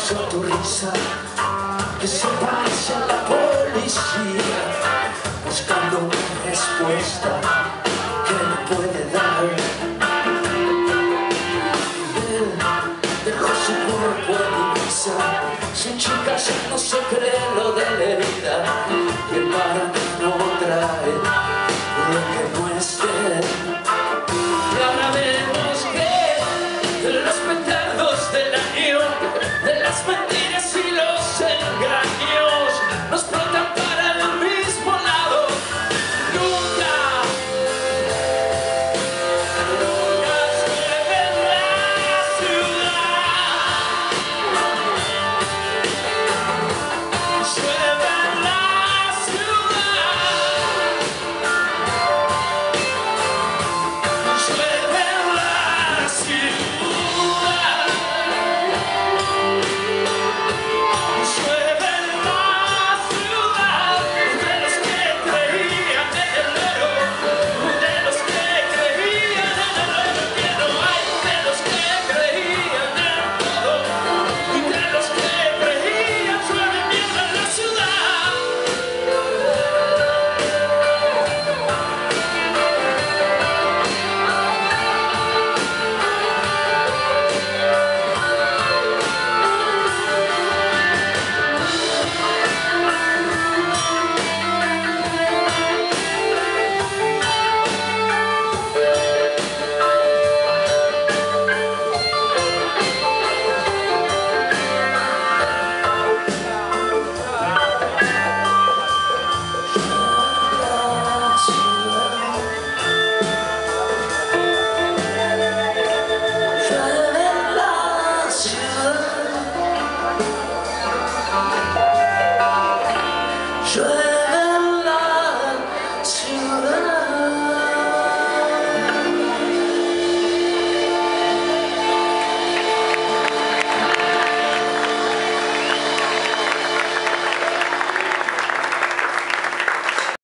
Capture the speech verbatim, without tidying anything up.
escucho tu risa, que se parece a la policía, buscando una respuesta que no puede dar. Él dejó su cuerpo en Ibiza, sin chicas ya no se cree lo de la herida, y el mar no trae lo que no es de él. Y ahora vemos que de los petardos del año, de las mentiras y los engaños, nos flotan para el mismo lado. Nunca, nunca llueve en la ciudad. Llueve en la ciudad. Llueve en la ciudad. Llueve en la ciudad. De los que creían en el oro, de los que creían en el oro que no hay, de los que creían en todo, y de los que creían llueve mierda en la ciudad. Ciudad.